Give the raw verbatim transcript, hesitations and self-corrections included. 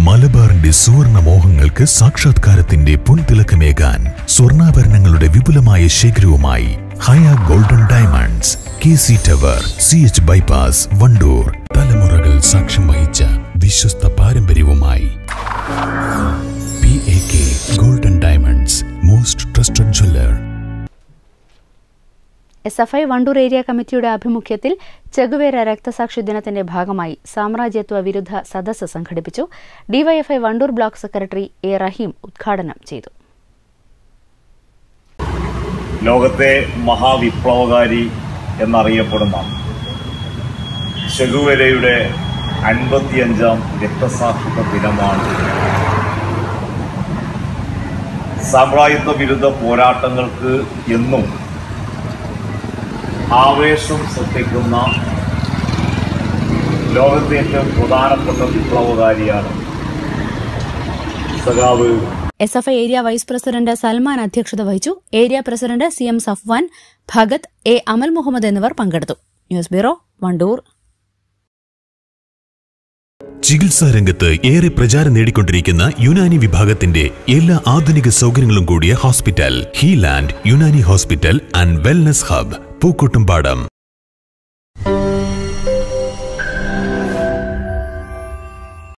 മലബാറിന്റെ സുവർണ മോഹങ്ങൾക്ക് സാക്ഷാത്കാരത്തിന്റെ പൊൻതിളക്കമേകാൻ സ്വർണ്ണാഭരണങ്ങളുടെ വിപുലമായ ശേഖരവുമായി Haya golden diamonds, K C tower, C H bypass, Wandoor. തലമുറകൾ സാക്ഷ്യം വഹിച്ച വിശ്വസ്ത പാരമ്പര്യവുമായി P A K golden diamonds, most trusted jeweller. S F I Wandoor area കമ്മിറ്റിയുടെ ആഭിമുഖ്യത്തിൽ ചെഗുവേര രക്തസാക്ഷി ദിനത്തിന്റെ ഭാഗമായി സാമ്രാജ്യത്വ വിരുദ്ധ സദസ്സ് സംഘടിപ്പിച്ചു. DYFI Wandoor block secretary A Rahim ഉദ്ഘാടനം ചെയ്തു. ലോകത്തെ മഹാവിപ്ലവകാരി എന്നറിയപ്പെടുന്ന ചെഗുവേരയുടെ അൻപത്തിയഞ്ചാം രക്തസാക്ഷിത്വ ദിനമാണ്. സാമ്രാജ്യത്വ വിരുദ്ധ പോരാട്ടങ്ങൾക്ക് എന്നും ആവേശം സൃഷ്ടിക്കുന്ന ലോകത്തെ ഏറ്റവും പ്രധാനപ്പെട്ട വിപ്ലവകാരിയാണ് സഖാവ്. S F I area vice president Salman അധ്യക്ഷത വഹിച്ചു. Area president C M Safwan, Bhagat, A Amal Muhammad എന്നിവർ പങ്കെടുത്തു. News bureau, Wandoor. ചികിത്സാ രംഗത്ത് ഏറെ പ്രചാരം നേടിക്കൊണ്ടിരിക്കുന്ന യുനാനി വിഭാഗത്തിന്റെ എല്ലാ ആധുനിക സൗകര്യങ്ങളും കൂടിയ hospital Healand Unani hospital and wellness hub, Pookkottumpadam.